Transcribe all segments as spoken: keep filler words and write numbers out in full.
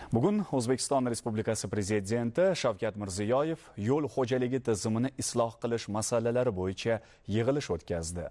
Bugun O'zbekiston Respublikasi Prezidenti Shavkat Mirziyoyev yo'l xo'jaligi tizimini isloh qilish masalalari bo'yicha yig'ilish o'tkazdi.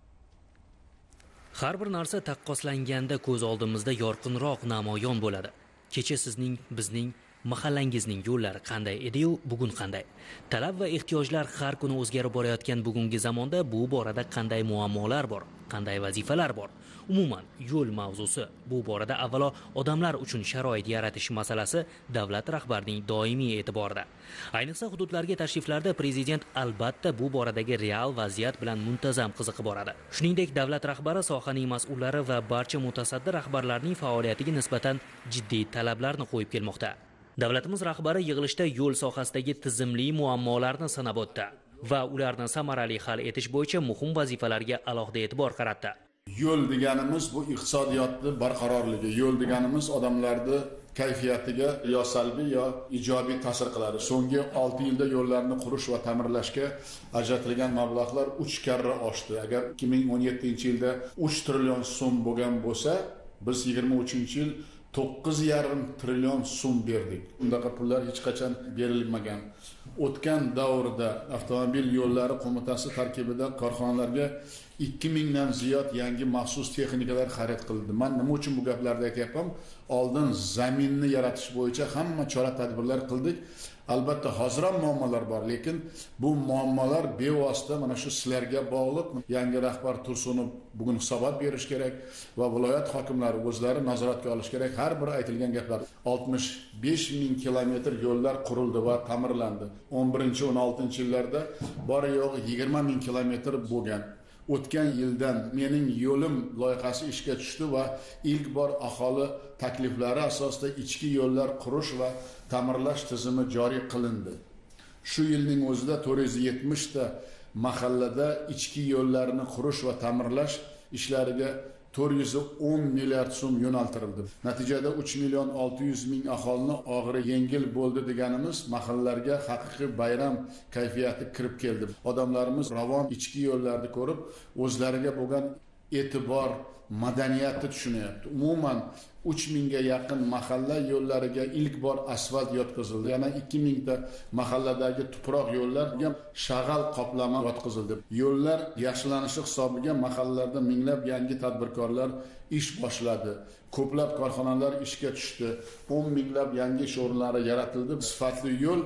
Har bir narsa taqqoslanganda ko'z oldimizda yorqinroq namoyon bo'ladi. Kecha sizning, bizning, mahallangizning yo'llari qanday edi-yu, bugun qanday? Talab va ehtiyojlar har kuni o'zgarib borayotgan bugungi zamonda bu borada qanday muammolar bor, qanday vazifalar bor? Umuman, yo'l mavzusi bu borada avvalo odamlar uchun sharoit yaratish masalasi davlat rahbarining doimiy e'tiborida. Ayniqsa hududlarga tashriflarda prezident albatta bu boradagi real vaziyat bilan muntazam qiziqib boradi. Shuningdek, davlat rahbari sohaning mas'ullari va barcha mutasaddi rahbarlarning faoliyatiga nisbatan jiddiy talablarni qo'yib kelmoqda. Davlatimiz rahbari yig'ilishda yo'l sohasidagi tizimli muammolarni sanab o'tdi va ularni samarali hal etish bo'yicha muhim vazifalarga alohida e'tibor qaratdi. Yo'l deganimiz bu iqtisodiyotning barqarorligi, yo'l deganimiz odamlarni kayfiyatiga yo salbiy yo ijobiy ta'sir qiladi. So'nggi olti yilda yo'llarni qurish va ta'mirlashga ajratilgan mablag'lar uch karra oshdi. Agar ikki ming o'n yettinchi yilda uch trillion so'm bo'lgan bo'lsa, biz yigirma uchinchi yil to'qqiz yarim trillion so'm berdik. Bundaqa pullar hech qachon berilmagan. O'tgan davrda avtomobil yo'llari qo'mitasi tarkibida korxonalarga ikki mingdan ziyod yangi maxsus texnikalar xarid qilindi. Men nima uchun bu gaplarni aytyapman? Oldin zaminni yaratish bo'yicha hamma chora-tadbirlar qildik. Albatta hozir ham muammolar bor, lekin bu muammolar bevosita mana shu sizlarga bog'liq. Yangi rahbar Tursunov bugun hisobot berish kerak va viloyat hokimlari o'zlari nazoratga olish kerak. Har bir aytilgan gaplar oltmish besh ming kilometr yo'llar qurildi va ta'mirlandi. o'n birinchi o'n oltinchi yillarda bor yo'g'i yigirma ming kilometr bo'lgan. O'tgan yildan mening yo'lim loyihasi ishga tushdi va ilk bor aholi takliflari asosida ichki yo'llar qurish va ta'mirlash tizimi joriy qilindi. Shu yilning o'zida to'rt yuz yetmish ta mahallada ichki yo'llarni qurish va ta'mirlash ishlariga to'rt yuz o'n milliard so'm yo'naltirildi. Natijada uch million olti yuz ming aholini og'iri yengil bo'ldi deganimiz mahallalarga haqiqiy bayram kayfiyati kirib keldi. Odamlarimiz ravon ichki yo'llarni ko'rib, o'zlariga bo'lgan e'tibor, madaniyatni tushunyapti. Umuman uch mingga yaqin mahalla yo'llariga ilk bor asfalt yotqizildi. Yana ikki ming ta mahalladagi tuproq yo'llarga shag'al qoplama yotqizildi. Yo'llar yaxshilanishi hisobiga mahallalarda minglab yangi tadbirkorlar ish boshladi. Ko'plab korxonalar ishga tushdi. o'n minglab yangi ish o'rinlari yaratildi. Sifatli yo'l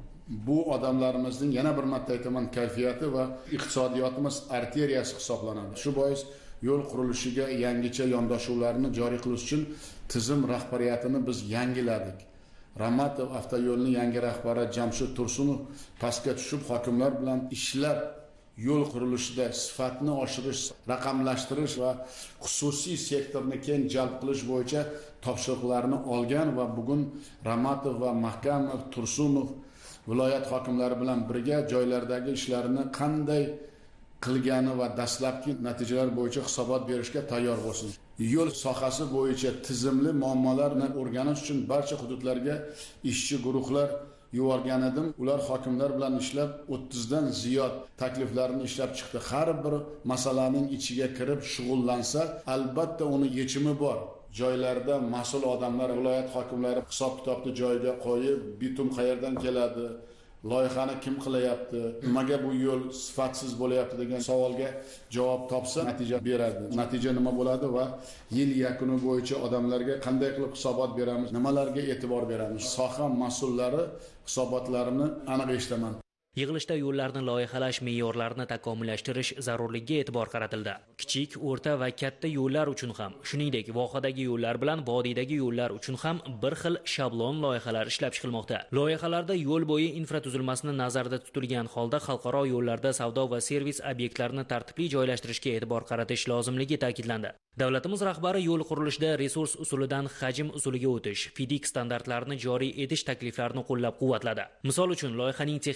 bu odamlarimizning yana bir marta aytaman kayfiyati va iqtisodiyotimiz arteriyasi hisoblanadi. Shu bois yo'l qurilishiga yangicha yondashuvlarni joriy qilish uchun tizim rahbariyatini biz yangiladik. Ramatov avtoyo'lning yangi rahbari Jamshid Tursunov pastga tushib hokimlar bilan ishlab yo'l qurilishida sifatni oshirish, raqamlashtirish va xususiy sektorni keng jalb qilish bo'yicha topshiriqlarni olgan va bugun Ramatov va Mahkamov, Tursunov viloyat hokimlari bilan birga joylardagi ishlarini qanday qilgani va dastlabki natijalar bo'yicha hisobot berishga tayyor bo'lsin. Yo'l sohasi bo'yicha tizimli muammolarni o'rganish uchun barcha hududlarga ishchi guruhlar yuborgan edim. Ular hokimlar bilan ishlab o'ttiz dan ziyod takliflarni ishlab chiqdi. Har bir masalaning ichiga kirib shug'ullansa, albatta uni yechimi bor. Joylarda mas'ul odamlar, viloyat hokimlari hisob-kitobni joyiga qo'yib, bitum qayerdan keladi, loyihani kim qilyapti, nimaga bu yo'l sifatsiz bo'layapti degan savolga javob topsa natija beradi. Natija nima bo'ladi va yil yakuni bo'yicha odamlarga qanday qilib hisobot beramiz, nimalarga e'tibor beramiz. Soha mas'ullari hisobotlarini aniq eshitaman. Yig'ilishda yo'llarni loyihalash me'yorlarini takomillashtirish zarurligiga e'tibor qaratildi. Kichik, o'rta va katta yo'llar uchun ham, shuningdek, vohadagi yo'llar bilan vodiydagi yo'llar uchun ham bir xil shablon loyihalar ishlab chiqilmoqda. Loyihalarda yo'l bo'yi infratuzilmasini nazarda tutilgan holda xalqaro yo'llarda savdo va servis obyektlarini tartibli joylashtirishga e'tibor qaratish lozimligi ta'kidlandi. Davlatimiz rahbari yo'l qurilishida resurs usulidan hajm usuliga o'tish, FIDIC standartlarini joriy etish takliflarini qo'llab-quvvatladi. Misol uchun, loyihaning texnik topshiriq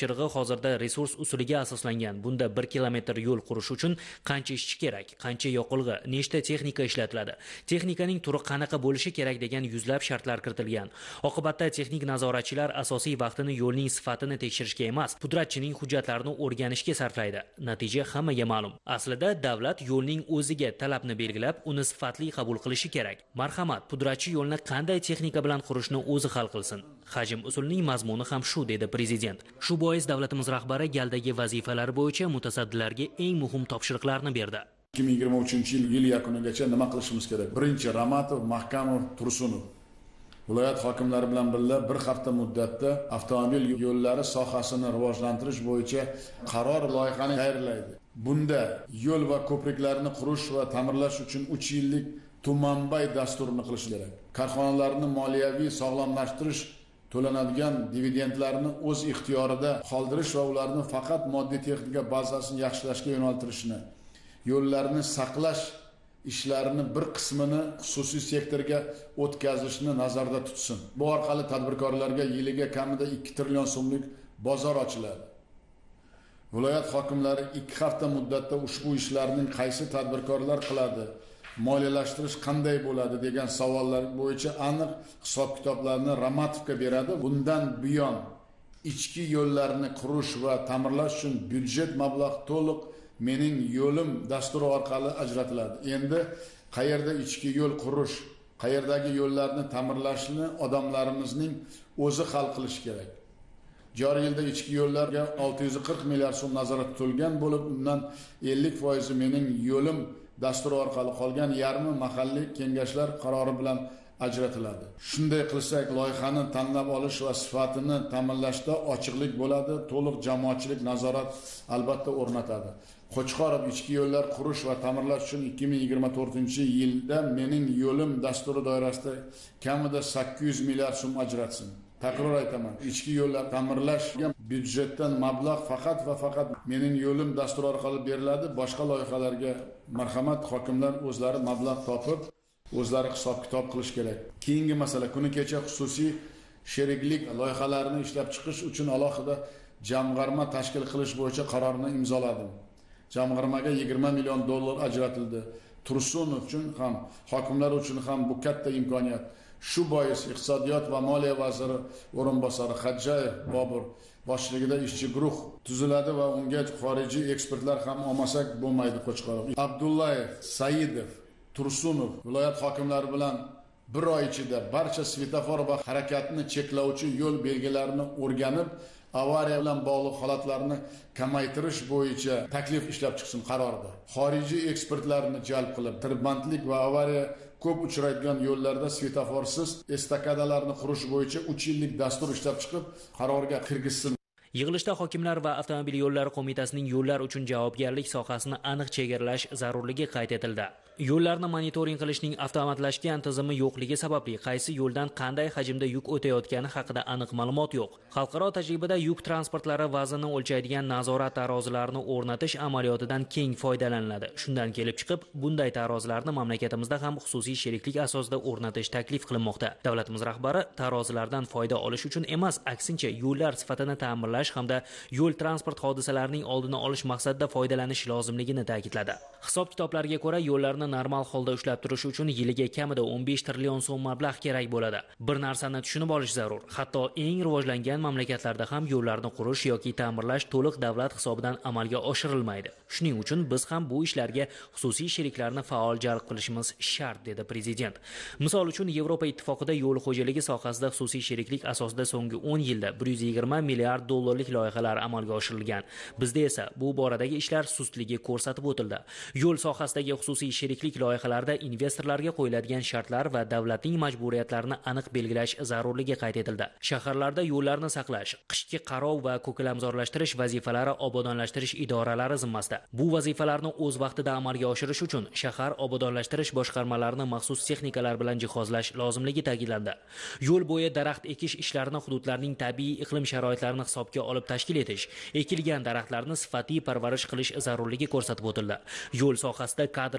topshirig'i hozirda resurs usuliga asoslangan. Bunda bir kilometr yo'l qurish uchun qancha ishchi kerak, qancha yoqilg'i, nechta texnika ishlatiladi, texnikaning turi qanaqa bo'lishi kerak degan yuzlab shartlar kiritilgan. Oqibatda texnik nazoratchilar asosiy vaqtini yo'lning sifatini tekshirishga emas, pudratchining hujjatlarini o'rganishga sarflaydi. Natija hammaga ma'lum. Aslida davlat yo'lning o'ziga talabni belgilab, uni sifatli qabul qilishi kerak. Marhamat, pudratchi yo'lni qanday texnika bilan qurishni o'zi hal qilsin. Hajm usulining mazmuni ham shu, dedi prezident. Shu bois davlatimiz rahbari galdagi vazifalar bo'yicha mutasaddilarga eng muhim topshiriqlarni berdi. ikki ming yigirma uchinchi yil yil yakunigacha nima qilishimiz kerak? Birinchi Ramatov, Mahkamov, Tursunov viloyat hokimlari bilan birga bir hafta muddatda avtomobil yo'llari sohasini rivojlantirish bo'yicha qaror loyihani tayyorlaydi. Bunda yo'l va ko'priklarni qurish va ta'mirlash uchun uch yillik tumanbay dasturini qilish kerak. Korxonalarni moliyaviy sog'lomlashtirish, to'lanadigan dividendlarni o'z ixtiyorida qoldirish va ularni faqat moddiy texnika bazasini yaxshilashga yo'naltirishni, yo'llarni saqlash ishlarini bir qismini xususiy sektorga o'tkazishni nazarda tutsin. Bu orqali tadbirkorlarga yiliga kamida ikki trillion so'mlik bozor ochiladi. Viloyat hokimlari ikki hafta muddatda ushbu ishlarning qaysi tadbirkorlar qiladi, moliyalashtirish qanday bo'ladi degan savollar bo'yicha aniq hisob-kitoblarni Ramatovga beradi. Bundan buyon ichki yo'llarni qurish va ta'mirlash uchun byudjet mablag' to'liq mening yo'lim dasturi orqali ajratiladi. Endi qayerda ichki yo'l qurish, qayerdagi yo'llarni ta'mirlashni odamlarimizning o'zi hal qilish kerak. Joriy yilda ichki yo'llarga olti yuz qirq milliard so'm nazorat tutilgan bo'lib, undan ellik foizi mening yo'lim dasturi orqali, qolgan yarmi mahalliy kengashlar qarori bilan ajratiladi. Shunday qilsak, loyihani tanlab olish va sifatini ta'minlashda ochiqlik bo'ladi, to'liq jamoatchilik nazorat albatta o'rnatadi. Qo'chqorov ichki yo'llar qurish va ta'mirlash uchun ikki ming yigirma to'rtinchi yilda mening yo'lim dasturi doirasida kamida sakkiz yuz milliard so'm ajratsin. Takror aytaman, ichki yo'llar ta'mirlashga byudjetdan mablag' faqat va faqat mening yo'lim dasturi orqali beriladi. Boshqa loyihalarga marhamat, hokimlar o'zlari mablag' topib, o'zlari hisob-kitob qilish kerak. Keyingi masala, kuni kecha xususiy sheriklik loyihalarini ishlab chiqish uchun alohida jamg'arma tashkil qilish bo'yicha qarorni imzoladim. Jamg'armaga yigirma million dollar ajratildi. Tursunov uchun ham, hokimlar uchun ham bu katta imkoniyat. Shu bois iqtisodiyot va moliya vaziri o'rinbosari Xadjayev Bobur boshchiligida ishchi guruh tuziladi va unga xorijiy ekspertlar ham olmasak bo'lmaydi. Qo'chqorov, Abdullayev, Saidov, Tursunov viloyat hokimlari bilan bir oy ichida barcha svetofor va harakatni cheklovchi yo'l belgilarini o'rganib, avariya bilan bog'liq holatlarni kamaytirish bo'yicha taklif ishlab chiqsin qarorda. Xorijiy ekspertlarni jalb qilib, tirbandlik va avariya ko'p uchraydigan yo'llarda svetoforsiz estakadalarni qurish bo'yicha uch yillik dastur ishlab chiqib, qarorga kirgizsin. Yig'ilishda hokimlar va avtomobil yo'llari qo'mitasining yo'llar uchun javobgarlik sohasini aniq chegaralash zarurligi qayd etildi. Yo'llarni monitoring qilishning avtomatlashgan tizimi yo'qligi sababli qaysi yo'ldan qanday hajmda yuk o'tayotgani haqida aniq ma'lumot yo'q. Xalqaro tajribada yuk transportlari vaznini o'lchaydigan nazorat tarozilarini o'rnatish amaliyotidan keng foydalaniladi. Shundan kelib chiqib, bunday tarozilarni mamlakatimizda ham xususiy sheriklik asosida o'rnatish taklif qilinmoqda. Davlatimiz rahbari tarozilardan foyda olish uchun emas, aksincha yo'llar sifatini ta'minlash hamda yo'l transport hodisalarining oldini olish maqsadida foydalanish lozimligini ta'kidladi. Hisob-kitoblarga ko'ra, yo'llarni normal holda ushlab turish uchun yiliga kamida o'n besh trillion so'm mablag' kerak bo'ladi. Bir narsani tushunib olish zarur. Hatto eng rivojlangan mamlakatlarda ham yo'llarni qurish yoki ta'mirlash to'liq davlat hisobidan amalga oshirilmaydi. Shuning uchun biz ham bu ishlarga xususiy sheriklarni faol jalb qilishimiz shart, dedi prezident. Misol uchun, Yevropa ittifoqida yo'l xo'jaligi sohasida xususiy sheriklik asosida so'nggi o'n yilda bir yuz yigirma milliard dollarlik loyihalar amalga oshirilgan. Bizda esa bu boradagi ishlar sustligi ko'rsatib o'tildi. Yo'l sohasidagi xususiy sheriklik loyihalarida investorlarga qo'yiladigan shartlar va davlatning majburiyatlarini aniq belgilash zarurligi qayd etildi. Shaharlarda yo'llarni saqlash, qishki qarov va ko'kalamzorlashtirish vazifalari obodonlashtirish idoralari zimmasida. Bu vazifalarni o'z vaqtida amalga oshirish uchun shahar obodonlashtirish boshqarmalarini maxsus texnikalar bilan jihozlash lozimligi ta'kidlandi. Yo'l bo'yi daraxt ekish ishlarini hududlarning tabiiy iqlim sharoitlarini hisobga olib tashkil etish, ekilgan daraxtlarni sifatli parvarish qilish zarurligi ko'rsatib o'tildi. Yo'l sohasida kadrlar salohiyati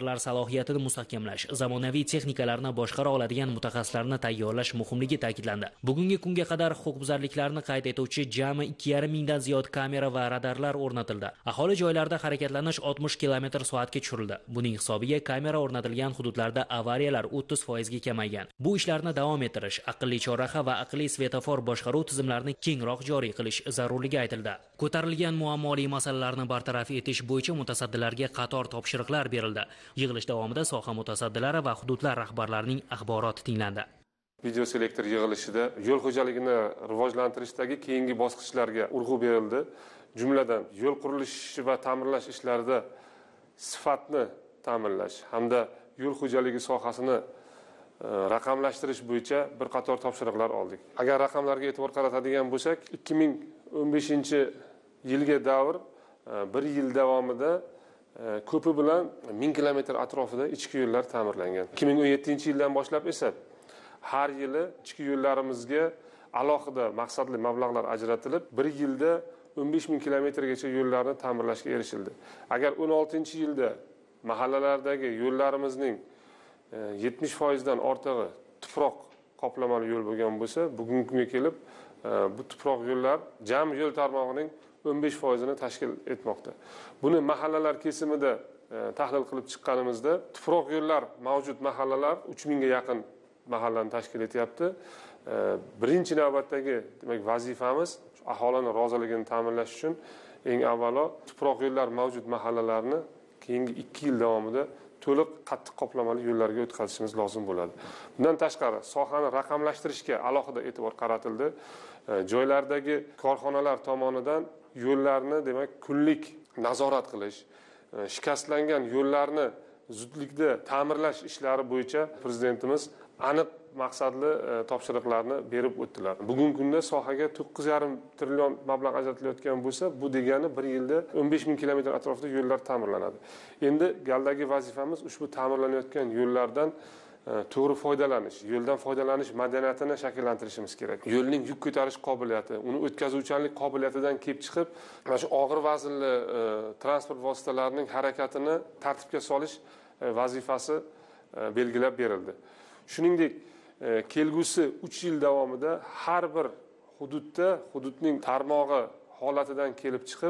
salohiyatini mustahkamlash, zamonaviy texnikalarni boshqara oladigan mutaxassislarni tayyorlash muhimligi ta'kidlandi. Bugungi kunga qadar huquqbuzarliklarni qayd etuvchi jami ikki yarim mingdan ziyod kamera va radarlar o'rnatildi. Aholi joylarida harakatlanish oltmish kilometr soatga tushirildi. Buning hisobiga kamera o'rnatilgan hududlarda avariyalar o'ttiz foizga kamaygan. Bu ishlarni davom ettirish, aqlli chorraha va aqlli svetofor boshqaruv tizimlarini kengroq joriy qilish zarurligi aytildi. Ko'tarilgan muammoli masalalarni bartaraf etish bo'yicha mutasaddilarga qator topshiriqlar berildi. Yig'ilish davomida soha mutasaddilari va hududlar rahbarlarining axboroti tinglandi. Video selektor yig'ilishida yo'l xo'jaligini rivojlantirishdagi keyingi bosqichlarga urg'u berildi. Jumladan, yo'l qurilishi va ta'mirlash ishlarida sifatni ta'minlash hamda yo'l xo'jaligi sohasini raqamlashtirish bo'yicha bir qator topshiriqlar oldik. Agar raqamlarga e'tibor qaratadigan bo'lsak, ikki ming o'n beshinchi yilga davr bir yil davomida ko'pi bilan ming kilometr atrofida ichki yo'llar ta'mirlangan. ikki ming o'n yettinchi yildan boshlab esa har yili ichki yo'llarimizga alohida maqsadli mablag'lar ajratilib, bir yilda o'n besh ming kilometrgacha yo'llarni ta'mirlashga erishildi. Agar o'n oltinchi yilda mahallalardagi yo'llarimizning yetmish foizdan ortig'i tuproq qoplamali yo'l bo'lgan bo'lsa, bugungi kunga kelib bu tuproq yo'llar jami yo'l tarmog'ining o'n besh foizini tashkil etmoqda. Buni mahallalar kesimida tahlil qilib chiqqanimizda tuproq yo'llar mavjud mahallalar uch mingga yaqin mahallani tashkil etyapti. Birinchi navbatdagi demak vazifamiz aholini roziligini ta'minlash uchun eng avvalo tuproq yo'llar mavjud mahallalarni keyingi ikki yil davomida to'liq qattiq qoplamali yo'llarga o'tkazishimiz lozim bo'ladi. Bundan tashqari sohani raqamlashtirishga alohida e'tibor qaratildi. Joylardagi korxonalar tomonidan yo'llarni demak kunlik nazorat qilish, shikastlangan yo'llarni zudlikda ta'mirlash ishlari bo'yicha prezidentimiz aniq maqsadli topshiriqlarni berib o'tdilar. Bugungi kunda sohaga to'qqiz yarim trillion mablag' ajratilayotgan bo'lsa, bu degani bir yilda o'n besh ming kilometr atrofida yo'llar ta'mirlanadi. Endi galdagi vazifamiz ushbu ta'mirlanayotgan yo'llardan to'g'ri foydalanish, yo'ldan foydalanish madaniyatini shakllantirishimiz kerak. Yo'lning yuk ko'tarish qobiliyati, uni o'tkazuvchanlik qobiliyatidan kelib chiqib, mana shu og'ir vaznli transport vositalarining harakatini tartibga solish vazifasi belgilab berildi. Shuningdek, kelgusi uch yil davomida har bir hududda hududning tarmog'i holatidan kelib chiqib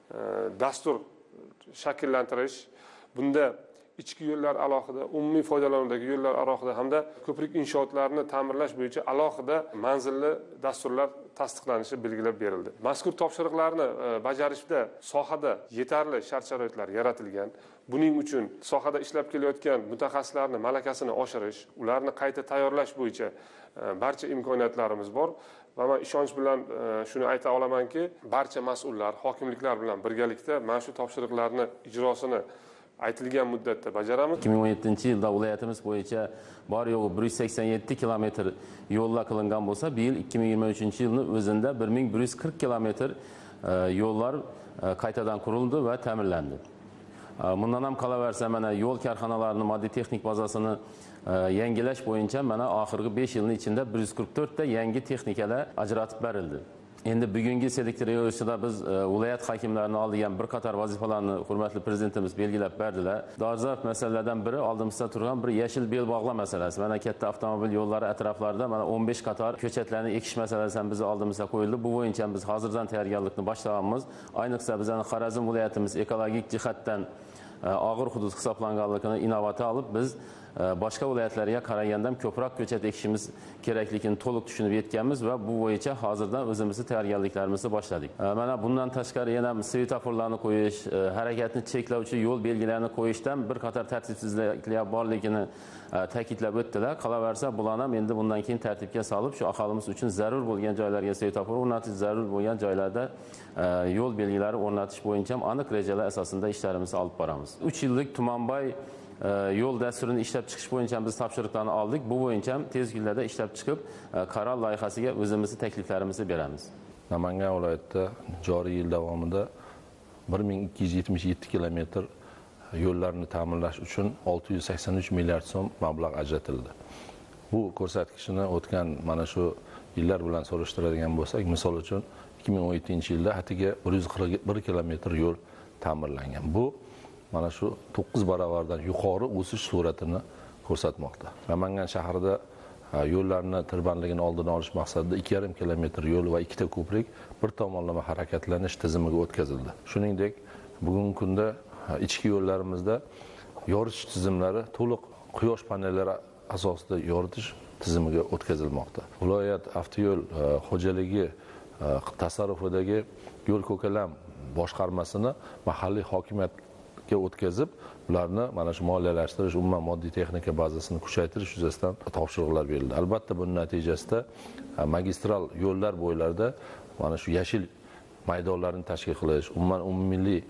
dastur shakllantirish, bunda ichki yo'llar alohida, umumiy foydalanuvdagi yo'llar alohida hamda ko'prik inshootlarini ta'mirlash bo'yicha alohida manzilli dasturlar tasdiqlanishi belgilab berildi. Mazkur topshiriqlarni bajarishda sohada yetarli shart-sharoitlar yaratilgan. Buning uchun sohada ishlab kelayotgan mutaxassislarning malakasini oshirish, ularni qayta tayyorlash bo'yicha barcha imkoniyatlarimiz bor. Va men ishonch bilan shuni ayta olamanki, barcha mas'ullar, hokimliklar bilan birgalikda mana shu topshiriqlarni ijrosini aytilgan muddatda bajaramiz. ikki ming o'n yettinchi yilda viloyatimiz bo'yicha bor yo'g'i bir yuz sakson yetti kilometr yo'llar qilingan bo'lsa, bu yil ikki ming yigirma uchinchi yilning o'zida bir ming bir yuz qirq kilometr yo'llar qaytadan qurildi va ta'mirlandi. Bundan ham qolaversa, mana yo'l korxonalarining moddiy texnik bazasini yangilash bo'yicha mana oxirgi besh yilning ichida bir yuz qirq to'rt ta yangi texnikalar ajratib berildi. Endi bugungi selektor yig'ilishida biz viloyat hokimlarining oldigan bir qator vazifalarni hurmatli prezidentimiz belgilab berdilar. Dolzarb masalalardan biri oldimizda turgan bir yashil belbog'la masalasi. Mana katta avtomobil yo'llari atroflarida mana o'n besh qator ko'chatlarni ekish masalasi ham biz oldimizda qo'yildi. Bu bo'yicha biz hozirdan tayyorgarlikni boshlaganmiz. Ayniqsa bizning Xorazm viloyatimiz ekologik jihatdan og'ir hudud hisoblanganligini inobatga olib, biz boshqa viloyatlarga qaraganda ko'proq ko'chat ekishimiz kerakligini to'liq tushunib yetganmiz va bu bo'yicha hozirdan o'zimizni tayyorgarliklarimizni boshladik. Mana bundan tashqari yana svetoforlarni qo'yish, harakatni cheklovchi yo'l belgilarini qo'yishdan bir qator tartibsizliklar borligini ta'kidlab o'tdilar. Qolaversa, bularni ham endi bundan keyin tartibga solib, shu aholimiz uchun zarur bo'lgan joylarga svetofor o'rnatish, zarur bo'lgan joylarda yo'l belgilari o'rnatish bo'yicha ham aniq rejalar asosida ishlarimizni olib boramiz. uch yillik Tumanbay yo'l dasturini ishlab chiqish bo'yicha biz topshiriqlarni oldik. Bu bo'yicha ham tez kunlarda ishlab chiqib, qaror loyihasiga o'zimizning takliflarimizni beramiz. Namangan viloyatida joriy yil davomida bir ming ikki yuz yetmish yetti kilometr yo'llarni ta'mirlash uchun olti yuz sakson uch milliard so'm mablag' ajratildi. Bu ko'rsatkichni o'tgan mana shu yillar bilan solishtiradigan bo'lsak, misol uchun ikki ming o'n yettinchi yilda hatiga bir yuz qirq bir kilometr yo'l ta'mirlangan. Bu mana shu to'qqiz baravardan yuqori o'sish sur'atini ko'rsatmoqda. Namangan shahrida yo'llarni tirbandligini oldini olish maqsadida ikki yarim kilometr yo'l va ikkita ko'prik bir tomonlama harakatlanish tizimiga o'tkazildi. Shuningdek, bugungi kunda ichki yo'llarimizda yoritish tizimlari to'liq quyosh panellari asosida yoritish tizimiga o'tkazilmoqda. Viloyat avtoyo'l xo'jaligi tasarrufidagi yo'l ko'kalam boshqarmasini mahalliy hokimiyatga o'tkazib, ularni mana shu moliyalashtirish, umuman moddiy texnika bazasini kuchaytirish yuzasidan topshiriqlar berildi. Albatta buning natijasida magistral yo'llar bo'ylarida mana shu yashil maydonlarni tashkil qilish, umuman umummilliy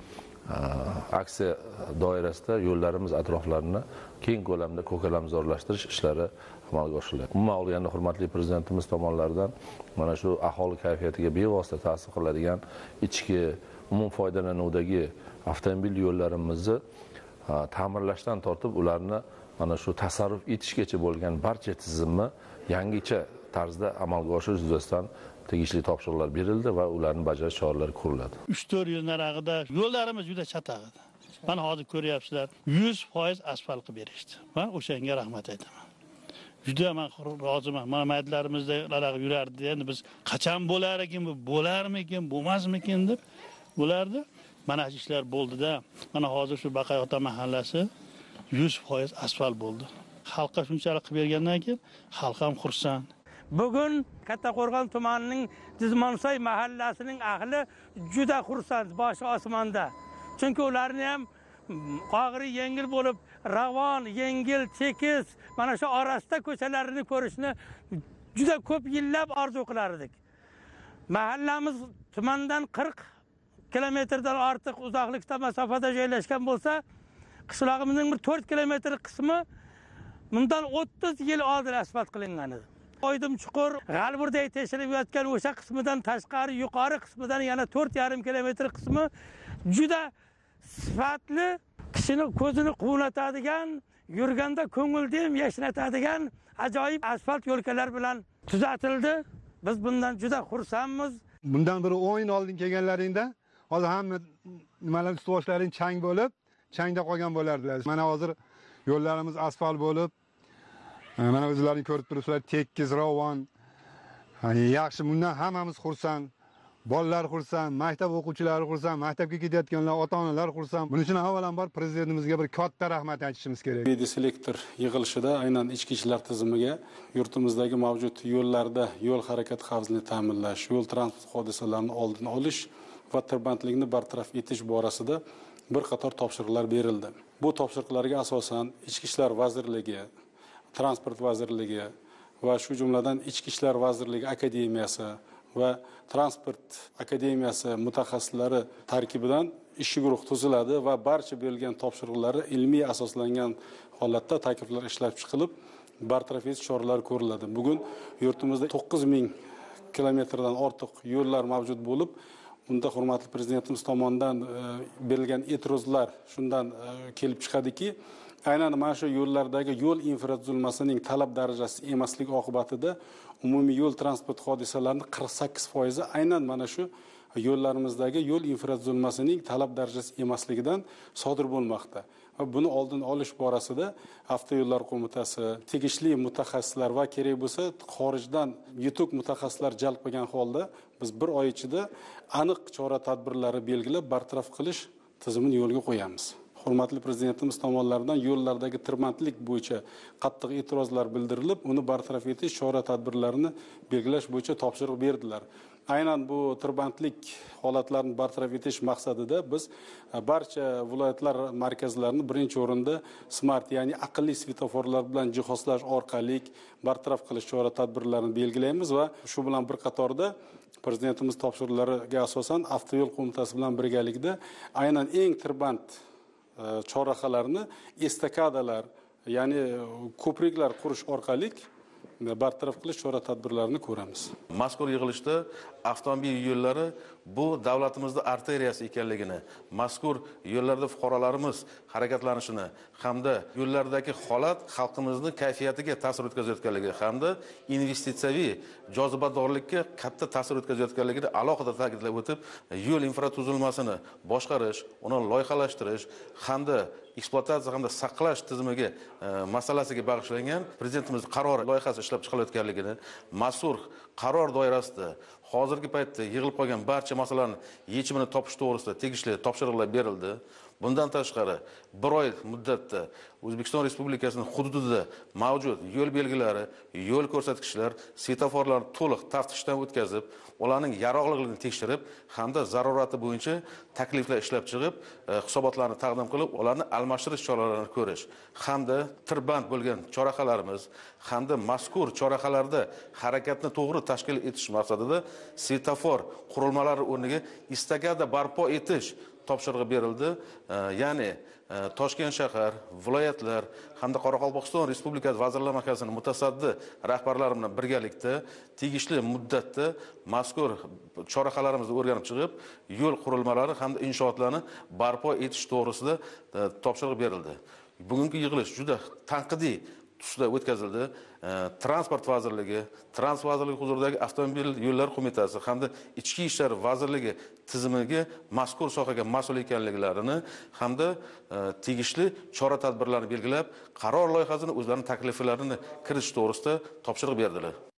aksiya doirasida yo'llarimiz atroflarini keng ko'lamda ko'kalamzorlashtirish ishlari amalga oshiriladi. Umuman olganda hurmatli prezidentimiz tomonidan mana shu aholi kayfiyatiga bevosita ta'sir qiladigan ichki umum foydalanuvdagi avtomobil yo'llarimizni ta'mirlashdan tortib ularni mana shu tasarruf etishgacha bo'lgan barcha tizimni yangicha tarzda amalga oshirish yuzasidan tegishli topshiriqlar berildi va ularni bajarish choralari ko'riladi. uch to'rt yil narag'ida yo'llarimiz juda chataq edi. Mana hozir ko'ryapsizlar, yuz foiz asfalt qilib berishdi. Va o'shanga rahmat aytaman. Juda men roziman. Mana maydalarimizda larag'i yurardi. Endi biz qachon bo'lar ekan, bu bo'larmikin, bo'lmasmikin deb bo'lardi. Mana shu ishlar bo'ldi-da. Mana hozir shu Baqayota mahallasi yuz foiz asfalt bo'ldi. Xalqqa shunchalik qilib bergandan keyin xalq ham xursand. Bugun Kattaqo'rg'on tumanining Dizmonsoy mahallasining ahli juda xursand, boshi osmonda. Chunki ularni ham og'iri yengil bo'lib, ravon, yengil, tekis, mana shu orasida ko'chalarini ko'rishni juda ko'p yillab orzu qilardik. Mahallamiz tumandan qirq kilometrdan ortiq uzoqlikda masofada joylashgan bo'lsa, qishlog'imizning bir to'rt kilometr qismi bundan o'ttiz yil oldin asfalt qilingan edi. Oydim chuqur, G'alburday teshilib yotgan o'sha qismidan tashqari yuqori qismidan yana to'rt yarim kilometr qismi juda sifatli, kishini ko'zini quvnatadigan, yurganda ko'ngilni yashnatadigan ajoyib asfalt yo'lkalar bilan tuzatildi. Biz bundan juda xursandmiz. Bundan bir o'n yil oldin kelganlaringda hozir hamma nimalar ustuvoshlaring chang bo'lib, changda qolgan bo'lardilar. Mana hozir yo'llarimiz asfalt bo'lib, mana o'zlaring ko'rib turibsizlar, tekis, ravon. Yaxshi, bundan hammamiz xursand. Bolalar xursand, maktab o'quvchilari xursand, maktabga ketayotganlar, ota-onalar xursand. Buning uchun avvalambor prezidentimizga bir katta rahmat aytishimiz kerak. Selektor yig'ilishida aynan ichki ishlar tizimiga yurtimizdagi mavjud yo'llarda yo'l harakati xavfsizligini ta'minlash, yo'l transport hodisalarini oldini olish va tirbandlikni bartaraf etish borasida bir qator topshiriqlar berildi. Bu topshiriqlarga asosan Ichki ishlar vazirligi, Transport vazirligi va shu jumladan Ichki ishlar vazirligi akademiyasi va Transport akademiyasi mutaxassislari tarkibidan ishchi guruh tuziladi va barcha berilgan topshiriqlari ilmiy asoslangan holatda takliflar ishlab chiqilib, bartaraf etish choralari ko'riladi. Bugun yurtimizda to'qqiz ming kilometrdan ortiq yo'llar mavjud bo'lib, unda hurmatli prezidentimiz tomonidan berilgan e'tirozlar shundan kelib chiqadiki, aynan mana shu yo'llardagi yo'l infratuzilmasining talab darajasi emasligi oqibatida umumiy yo'l transport hodisalarining qirq sakkiz foizi aynan mana shu yo'llarimizdagi yo'l infratuzilmasining talab darajasi emasligidan sodir bo'lmoqda. Va buni oldini olish borasida Avtoyo'llar qo'mitasi, tegishli mutaxassislar va kerak bo'lsa xorijdan yutuq mutaxassislar jalb qilgan holda biz bir oy ichida aniq chora-tadbirlari belgilab bartaraf qilish tizimini yo'lga qo'yamiz. Hurmatli prezidentimiz tomonidan yo'llardagi tirbandlik bo'yicha qattiq e'tirozlar bildirilib, uni bartaraf etish chora-tadbirlarini belgilash bo'yicha topshiriq berdilar. Aynan bu tirbandlik holatlarini bartaraf etish maqsadida biz barcha viloyatlar markazlarini birinchi o'rinda smart, ya'ni aqlli svetoforlar bilan jihozlash orqali bartaraf qilish chora-tadbirlarini belgilaymiz va shu bilan bir qatorda prezidentimiz topshiriqlariga asosan Avtoyo'l qo'mitasi bilan birgalikda aynan eng tirband chorrahalarni estakadalar, ya'ni ko'priklar qurish orqali bartaraf qilish chora-tadbirlarini ko'ramiz. Mazkur yig'ilishda avtomobil yo'llari bu davlatimizning arteriyasi ekanligini, mazkur yo'llarda fuqarolarimiz harakatlanishini hamda yo'llardagi holat xalqimizning kayfiyatiga ta'sir o'tkazayotganligi hamda investitsiyaviy jozibadorlikka katta ta'sir o'tkazayotganligini alohida ta'kidlab o'tib, yo'l infratuzilmasini boshqarish, uni loyihalashtirish hamda ekspluatatsiya hamda saqlash tizimiga masalasiga bag'ishlangan prezidentimiz qarori loyihasi ishlab chiqilayotganligini, mazkur qaror doirasida hozirgi paytda yig'ilib qolgan barcha masalalarni yechimini topish to'g'risida tegishli topshiriqlar berildi. Bundan tashqari bir oy muddatda O'zbekiston Respublikasining hududida mavjud yo'l belgilari, yo'l ko'rsatkichlar, svetoforlarni to'liq taftishdan o'tkazib, ularning yaroqliligini tekshirib, hamda zarurati bo'yicha takliflar ishlab chiqib, hisobotlarni taqdim qilib, ularni almashtirish choralarini ko'rish, hamda tirband bo'lgan chorrahalarimiz, hamda mazkur chorrahalarda harakatni to'g'ri tashkil etish maqsadida svetofor qurilmalari o'rniga istakada barpo etish topshirig'i berildi. Ya'ni Toshkent shahar, viloyatlar hamda Qoraqalpog'iston Respublikasi Vazirlar Mahkamasining mutasaddi rahbarlari bilan birgalikda tegishli muddatda mazkur chorrahalarimizni o'rganib chiqib, yo'l qurilmalari hamda inshootlarni barpo etish to'g'risida topshiriq berildi. Bugungi yig'ilish juda tanqidiy tusda o'tkazildi. Transport vazirligi, Transport vazirligi huzuridagi avtomobil yo'llar qo'mitasi hamda Ichki ishlar vazirligi tizimiga mazkur sohaga mas'ul ekanliklarini hamda tegishli chora-tadbirlarni belgilab, qaror loyihasini o'zlarining takliflarini kiritish to'g'risida topshiriq berdilar.